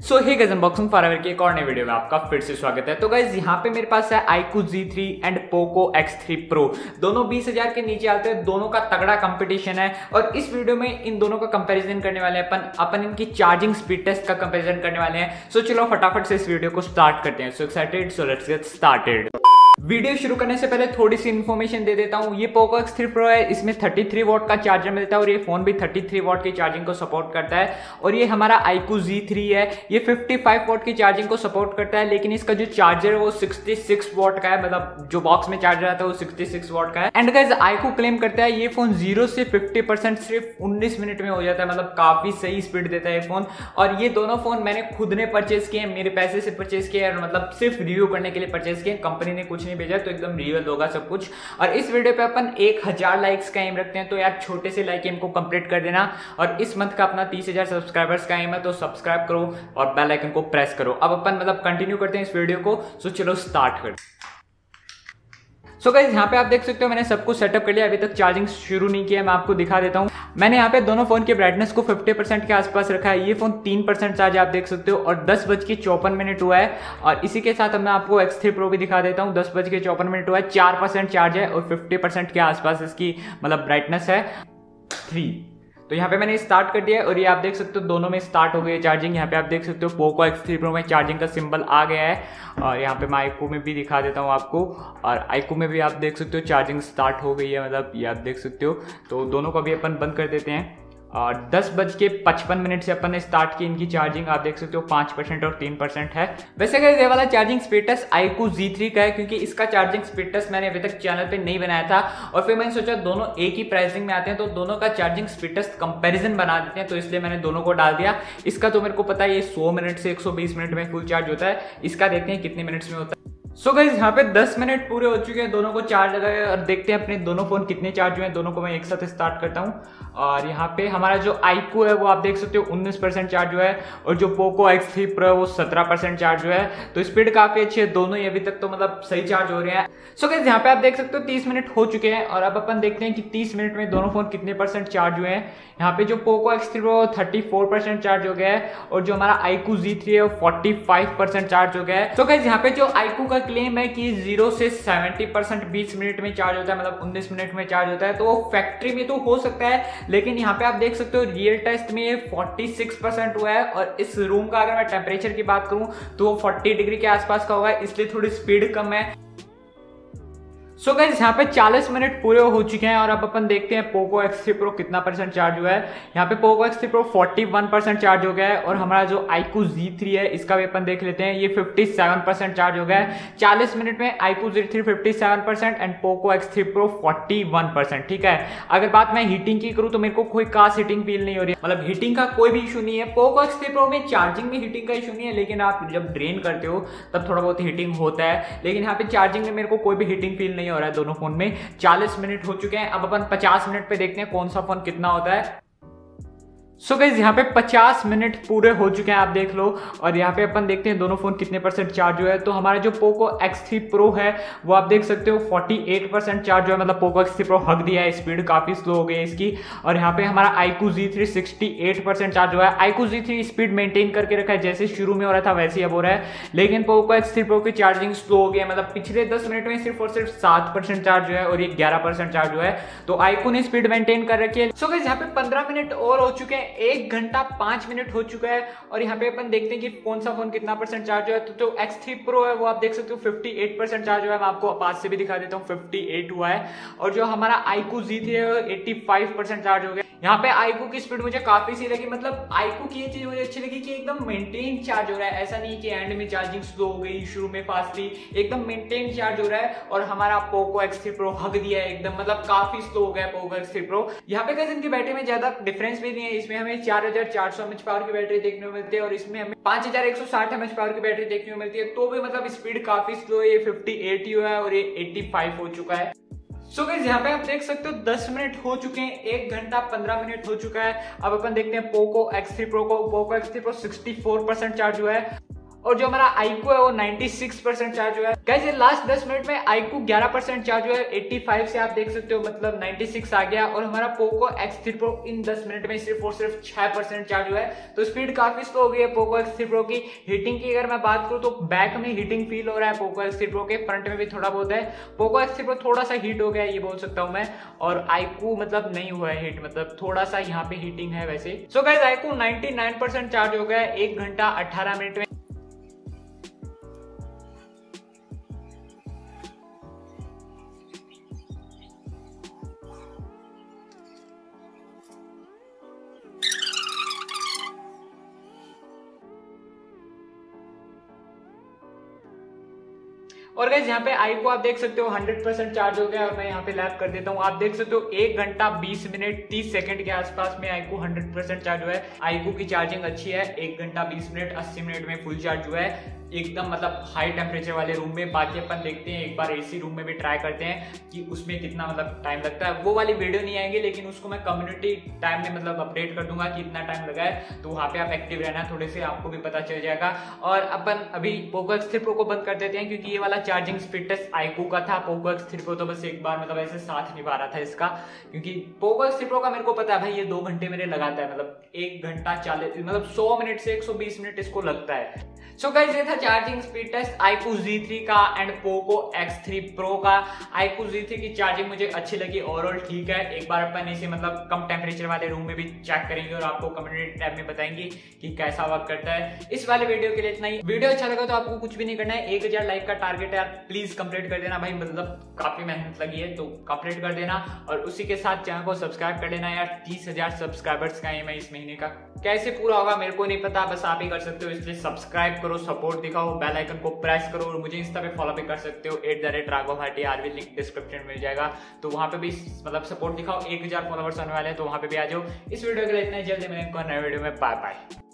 सो hey guys, unboxing forever की एक और नई वीडियो में आपका फिर से स्वागत है। तो गाइस यहाँ पे मेरे पास है iQOO Z3 and Poco X3 Pro। दोनों 20,000 के नीचे आते हैं, दोनों का तगड़ा कंपटीशन है और इस वीडियो में इन दोनों का कंपैरिजन करने वाले हैं। अपन इनकी चार्जिंग स्पीड टेस्ट का कंपैरिजन करने वाले हैं। सो चलो फटाफट से इस वीडियो को स्टार्ट करते हैं। So excited, so let's get started. Video शुरू करने से पहले थोड़ी सी इन्फॉर्मेशन दे देता हूँ। ये पोको X3 Pro है, इसमें 33 वॉट का चार्जर मिलता है और ये फोन भी 33 वॉट की चार्जिंग को सपोर्ट करता है। और ये हमारा iQOO Z3 है, ये 55 वॉट की चार्जिंग को सपोर्ट करता है, लेकिन इसका जो चार्जर है वो 66 वॉट का है। मतलब जो बॉक्स में चार्जर आता है वो 66 वॉट का है। एंड गाइस iQOO क्लेम करता है ये फोन 0 से 50% सिर्फ 19 मिनट में हो जाता है। मतलब काफी सही स्पीड देता है ये फोन। और ये दोनों फोन मैंने खुद ने परचेज किए, मेरे पैसे से परचेज किए और मतलब सिर्फ रिव्यू करने के लिए परचेज किए। कंपनी ने कुछ नहीं भेजा, तो एकदम रियल होगा सब कुछ। और इस वीडियो पे अपन 1000 लाइक्स का एम रखते हैं, तो यार छोटे से लाइक एम को कंप्लीट कर देना। और इस मंथ का अपना 30,000 सब्सक्राइबर्स का एम है, तो सब्सक्राइब करो और बेल आइकन को प्रेस करो। अब अपन मतलब कंटिन्यू करते हैं इस वीडियो को। सो चलो स्टार्ट करते हैं। सो गाइस यहाँ पे आप देख सकते हो मैंने सब कुछ सेटअप कर लिया। अभी तक चार्जिंग शुरू नहीं किया, मैं आपको दिखा देता हूँ। मैंने यहाँ पे दोनों फोन की ब्राइटनेस को 50% के आसपास रखा है। ये फोन 3% चार्ज आप देख सकते हो और 10:54 हुआ है। और इसी के साथ मैं आपको X3 Pro भी दिखा देता हूँ। 10:54 हुआ है, 4% चार्ज है और 50% के आसपास इसकी मतलब ब्राइटनेस है 3। तो यहाँ पे मैंने स्टार्ट कर दिया है और ये आप देख सकते हो दोनों में स्टार्ट हो गई है चार्जिंग। यहाँ पे आप देख सकते हो पोको X3 Pro में चार्जिंग का सिंबल आ गया है। और यहाँ पे मैं iQOO में भी दिखा देता हूँ आपको। और iQOO में भी आप देख सकते हो चार्जिंग स्टार्ट हो गई है, मतलब ये आप देख सकते हो। तो दोनों को भी अपन बंद कर देते हैं। और 10:55 से अपन ने स्टार्ट की इनकी चार्जिंग। आप देख सकते हो 5% और 3% है। वैसे अगर ये वाला charging speed test iQOO Z3 का है, क्योंकि इसका चार्जिंग स्पीड टेस्ट मैंने अभी तक चैनल पे नहीं बनाया था। और फिर मैंने सोचा दोनों एक ही प्राइसिंग में आते हैं, तो दोनों का चार्जिंग स्पीड टेस्ट कंपेरिजन बना देते हैं, तो इसलिए मैंने दोनों को डाल दिया। इसका तो मेरे को पता है ये 100 मिनट से 120 मिनट में फुल चार्ज होता है। इसका देखते हैं कितने मिनट्स में होता है। सो गाइस यहाँ पे 10 मिनट पूरे हो चुके हैं, दोनों को चार्ज लगाए और देखते हैं अपने दोनों फोन कितने चार्ज हुए हैं। दोनों को मैं एक साथ स्टार्ट करता हूँ। और यहाँ पे हमारा जो iQOO है वो आप देख सकते हो 19% चार्ज हुआ है और जो पोको X3 Pro है वो 17% चार्ज हुआ है। तो स्पीड काफी अच्छी है दोनों ही, अभी तक तो मतलब सही चार्ज हो रहे हैं। सो गाइस यहाँ पे आप देख सकते हो 30 मिनट हो चुके हैं और अब अपन देखते हैं कि 30 मिनट में दोनों फोन कितने % चार्ज हुए हैं। यहाँ पे जो पोको X3 Pro 34% चार्ज हो गया है और जो हमारा iQOO Z3 है वो 45% चार्ज हो गया है। तो गाइस यहाँ पे जो iQOO का क्लेम है कि 0 से 70% 20 मिनट में चार्ज होता है, मतलब 19 मिनट में चार्ज होता है, तो वो फैक्ट्री में तो हो सकता है, लेकिन यहाँ पे आप देख सकते हो रियल टेस्ट में ये 46% हुआ है। और इस रूम का अगर मैं टेम्परेचर की बात करूं तो वो 40 डिग्री के आसपास का होगा, इसलिए थोड़ी स्पीड कम है। सो गाइस यहाँ पे 40 मिनट पूरे हो चुके हैं और अब अपन देखते हैं पोको X3 Pro कितना % चार्ज हुआ है। यहाँ पे पोको X3 Pro 41% चार्ज हो गया है और हमारा जो iQOO Z3 है इसका भी अपन देख लेते हैं, ये 57% चार्ज हो गया है। 40 मिनट में iQOO Z3 57% and Poco X3 Pro 41%। ठीक है, अगर बात मैं हीटिंग की करूँ तो मेरे को कोई खास हीटिंग फील नहीं हो रही है, मतलब हीटिंग का कोई भी इशू नहीं है। पोको X3 Pro में चार्जिंग में हीटिंग का इशू नहीं है, लेकिन आप जब ड्रेन करते हो तब थोड़ा बहुत हीटिंग होता है, लेकिन यहाँ पे चार्जिंग में मेरे को कोई भी हीटिंग फील नहीं हो रहा है दोनों फोन में। 40 मिनट हो चुके हैं, अब अपन 50 मिनट पे देखते हैं कौन सा फोन कितना होता है। सो गाइस यहाँ पे 50 मिनट पूरे हो चुके हैं, आप देख लो। और यहाँ पे अपन देखते हैं दोनों फोन कितने % चार्ज हुआ है। तो हमारा जो पोको X3 Pro है वो आप देख सकते हो 48% चार्ज हुआ है, मतलब पोको X3 Pro हक दिया है, स्पीड काफी स्लो हो गई है इसकी। और यहाँ पे हमारा iQOO Z3 68% चार्ज हुआ है। iQOO Z3 स्पीड मेंटेन करके रखा है, जैसे शुरू में हो रहा था वैसे ही अब हो रहा है, लेकिन पोको X3 Pro की चार्जिंग स्लो हो गई है। मतलब पिछले 10 मिनट में सिर्फ और सिर्फ 7% चार्ज हुआ है और ये 11% चार्ज हुआ है। तो iQOO ने स्पीड मेंटेन कर रखी है। सो गाइस यहाँ पे 15 मिनट और हो चुके हैं, 1 घंटा 5 मिनट हो चुका है। और यहाँ पे अपन देखते हैं कि कौन सा फोन कितना % चार्ज हुआ है। तो जो X3 Pro है वो आप देख सकते हो 58% चार्ज हुआ है। मैं आपको पास से भी दिखा देता हूँ, 58 हुआ है। और जो हमारा iQOO Z3 है वो 85% चार्ज हो गया। यहाँ पे iQOO की स्पीड मुझे काफी सी लगी, मतलब iQOO की ये चीज मुझे अच्छी लगी कि एकदम मेंटेन चार्ज हो रहा है। ऐसा नहीं कि एंड में चार्जिंग स्लो हो गई, शुरू में फास्ट थी, एकदम मेंटेन चार्ज हो रहा है। और हमारा पोको X3 Pro हक दिया है एकदम, मतलब काफी स्लो हो गया पोको X3 Pro। यहाँ पे गाइस इनकी बैटरी में ज्यादा डिफरेंस भी नहीं है, इसमें हमें 4400 mAh पावर की बैटरी देखने को मिलती है और इसमें हमें 5160 mAh पावर की बैटरी देखने को मिलती है। तो भी मतलब स्पीड काफी स्लो है, ये 58 ही हुआ है और ये 85 हो चुका है। सो गाइस यहाँ पे आप देख सकते हो 10 मिनट हो चुके हैं, 1 घंटा 15 मिनट हो चुका है। अब अपन देखते हैं पोको X3 Pro को। पोको X3 Pro 64% चार्ज हुआ है और जो हमारा iQOO है वो 96% चार्ज हुआ है। गाइस ये लास्ट 10 मिनट में iQOO 11% चार्ज हुआ है, 85 से आप देख सकते हो मतलब 96 आ गया। और हमारा पोको X3 Pro इन 10 मिनट में सिर्फ और सिर्फ 6% चार्ज हुआ है। तो स्पीड काफी स्लो हो गई है पोको X3 Pro की। हीटिंग की अगर मैं बात करूं तो बैक में हीटिंग फील हो रहा है पोको X3 Pro के, फ्रंट में भी थोड़ा बहुत है। पोको X3 Pro थोड़ा सा हीट हो गया है ये बोल सकता हूं मैं, और iQOO मतलब नहीं हुआ है हीट, मतलब थोड़ा सा यहाँ पे हीटिंग है वैसे। सो गाइस iQOO 99% चार्ज हो गया है 1 घंटा 18 मिनट में। और गाइस यहाँ पे iQOO आप देख सकते हो 100% चार्ज हो गया। और मैं यहाँ पे लैप कर देता हूँ, आप देख सकते हो 1 घंटा 20 मिनट 30 सेकंड के आसपास में iQOO 100% चार्ज हुआ है। iQOO की चार्जिंग अच्छी है, 1 घंटा 20 मिनट 80 मिनट में फुल चार्ज हुआ है एकदम मतलब हाई टेम्परेचर वाले रूम में। बाकी अपन देखते हैं एक बार एसी रूम में भी ट्राई करते हैं कि उसमें कितना मतलब टाइम लगता है। वो वाली वीडियो नहीं आएंगे लेकिन उसको मैं कम्युनिटी टाइम में मतलब अपडेट कर दूंगा कि इतना टाइम लगा है, तो वहाँ पे आप एक्टिव रहना थोड़े से, आपको भी पता चल जाएगा। और अपन अभी पोको X3 Pro को बंद कर देते हैं क्योंकि ये वाला चार्जिंग स्पीड टेस्ट iQOO का था। पोको X3 Pro तो बस एक बार मतलब ऐसे साथ निभा रहा था इसका, क्योंकि पोको X3 Pro का मेरे को पता है भाई ये 2 घंटे मेरे लगाता है, मतलब 1 घंटा 40 मतलब 100 मिनट से 120 मिनट इसको लगता है। सो गाइस ये था charging speed test iQOO Z3 का एंड पोको X3 Pro का। iQOO Z3 की चार्जिंग मुझे अच्छी लगी, ओवरऑल ठीक है। एक बार अपन इसे मतलब कम टेम्परेचर वाले रूम में भी चेक करेंगे और आपको कम्युनिटी टैब में बताएंगे कि कैसा वर्क करता है। इस वाले वीडियो के लिए इतना ही। वीडियो अच्छा लगा तो आपको कुछ भी नहीं करना है, 1000 लाइक का टारगेट है यार, प्लीज कंप्लीट कर देना भाई, मतलब काफी मेहनत लगी है तो कंप्लीट कर देना। और उसी के साथ चैनल को सब्सक्राइब कर लेना यार, 30,000 सब्सक्राइबर्स का एम है इस महीने का। कैसे पूरा होगा मेरे को नहीं पता, बस आप ही कर सकते हो, इसलिए सब्सक्राइब करो, सपोर्ट दिखाओ, बेल आइकन को प्रेस करो। और मुझे इंस्टा पे फॉलो भी कर सकते हो @RaghavBhatti, लिंक डिस्क्रिप्शन में मिल जाएगा, तो वहां पे भी मतलब सपोर्ट दिखाओ। 1000 फॉलोवर्स आने वाले हैं तो वहां पे भी आ जाओ। इस वीडियो के लिए इतना ही, जल्दी मिलेंगे नए वीडियो में, बाय बाय।